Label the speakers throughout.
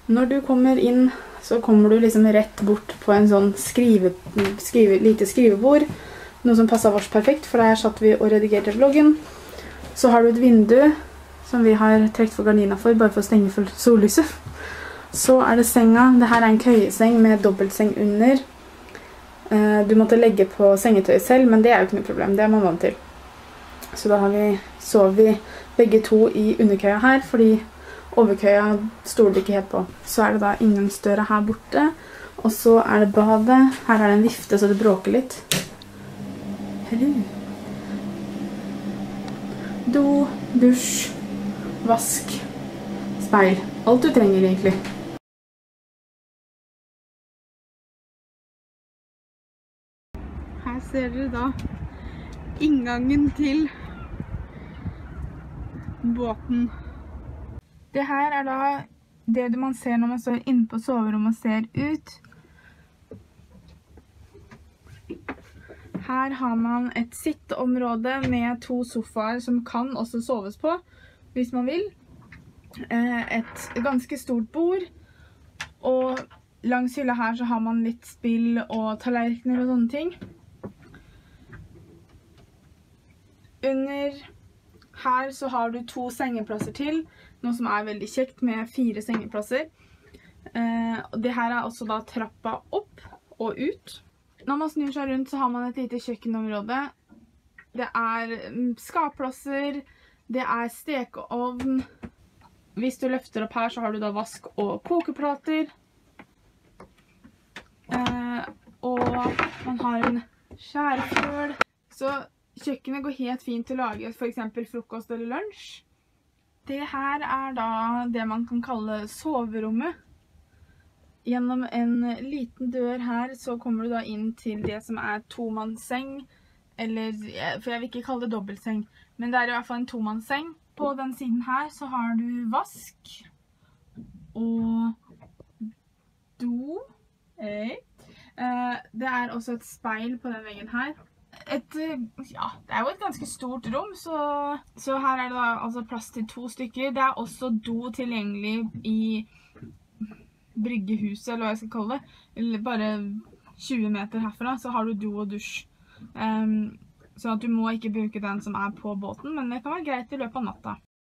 Speaker 1: Når du kommer inn, så kommer du liksom rett bort på en sånn lite skrivebord. Noe som passet vårs perfekt, for der satt vi og redigerte vloggen. Så har du et vindu som vi har trekt for gardina for, bare for å stenge for sollyset. Så er det senga. Dette er en køyeseng med dobbeltseng under. Du måtte legge på sengetøyet selv, men det er jo ikke noe problem. Det er man vant til. Så da sov vi begge to i underkøya her, fordi overkøya stoler vi ikke helt på. Så er det da inngangsdøra her borte. Og så er det badet. Her er det en vifte, så det bråker litt. Hello. Do, dusj, vask, speil. Alt du trenger egentlig. Her ser dere da inngangen til båten. Det her er da det man ser når man står inne på soverommet og ser ut. Her har man et sitteområde med 2 sofaer som kan også soves på, hvis man vil. Et ganske stort bord, og langs hylla her så har man litt spill og tallerkener og sånne ting. Under her så har du 2 sengeplasser til, noe som er veldig kjekt med 4 sengeplasser. Det her er også da trappa opp og ut. Når man snur seg rundt så har man et lite kjøkkenområde. Det er skapplasser, det er stekeovn. Hvis du løfter opp her så har du da vask- og kokeplater. Og man har en skjærefjøl. Så kjøkkenet går helt fint til å lage for eksempel frokost eller lunsj. Det her er da det man kan kalle soverommet. Gjennom en liten dør her så kommer du da inn til det som er tomannsseng, eller, for jeg vil ikke kalle det dobbeltseng, men det er i hvert fall en tomannsseng. På den siden her så har du vask og do. Det er også et speil på den veggen her. Det er jo et ganske stort rom, så her er det da altså plass til 2 stykker. Det er også do tilgjengelig i bryggehuset, eller hva jeg skal kalle det. Eller bare 20 meter herfra, så har du do og dusj. Så at du må ikke bruke den som er på båten, men det kan være greit i løpet av natta.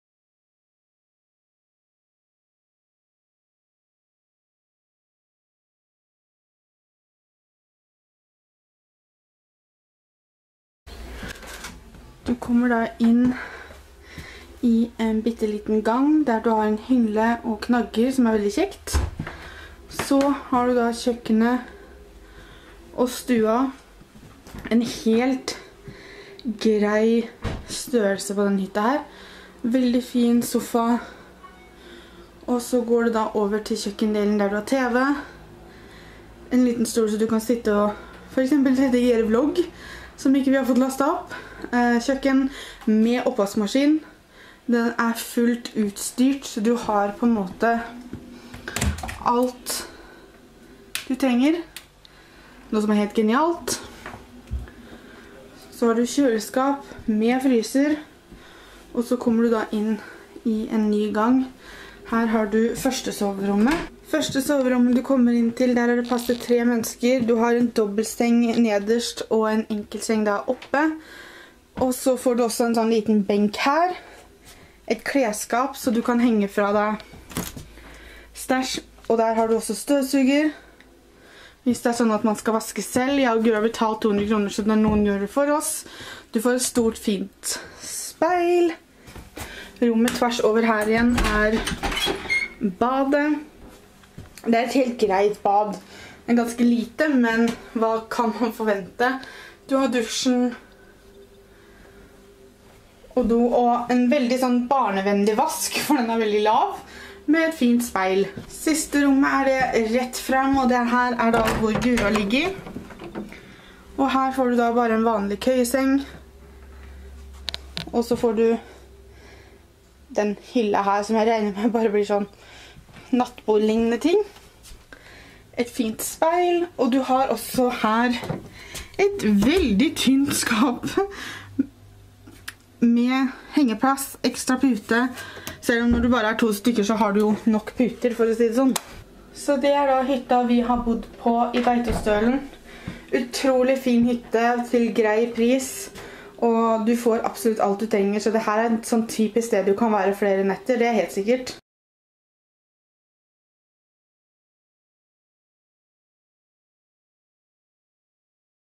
Speaker 1: Du kommer da inn i en bitteliten gang, der du har en hylle og knagger, som er veldig kjekt. Så har du da kjøkkenet og stua. En helt grei størrelse på den hytta her. Veldig fin sofa. Og så går du da over til kjøkkendelen der du har TV. En liten stol så du kan sitte og for eksempel redigere vlogg, som ikke vi har fått lastet opp. Kjøkken med oppvaskmaskin. Den er fullt utstyrt, så du har på en måte alt du trenger. Noe som er helt genialt. Så har du kjøleskap med fryser, og så kommer du da inn i en ny gang. Her har du første soverommet. Første soverommet du kommer inn til, der er det plass til 3 mennesker. Du har en dobbeltseng nederst og en enkeltseng da oppe. Og så får du også en sånn liten benk her. Et klesskap, så du kan henge fra deg stæsj. Og der har du også støvsuger. Hvis det er sånn at man skal vaske selv. Jeg har betalt 200 kroner, så når noen gjør det for oss. Du får et stort, fint speil. Rommet tvers over her igjen er badet. Det er et helt greit bad. Det er ganske lite, men hva kan man forvente? Du har dusjen og do, og en veldig sånn barnevennlig vask, for den er veldig lav, med et fint speil. Siste rommet er det rett frem, og det her er da hvor Gura ligger. Og her får du da bare en vanlig køyeseng. Og så får du den hylla her, som jeg regner med bare blir sånn nattbordlignende ting. Et fint speil, og du har også her et veldig tynt skap med hengeplass, ekstra pute. Selv om når du bare er 2 stykker så har du jo nok puter, for å si det sånn. Så det er da hytta vi har bodd på i Beitostølen. Utrolig fin hytte til grei pris. Og du får absolutt alt du trenger, så det her er et sånn typisk sted du kan være flere netter, det er helt sikkert.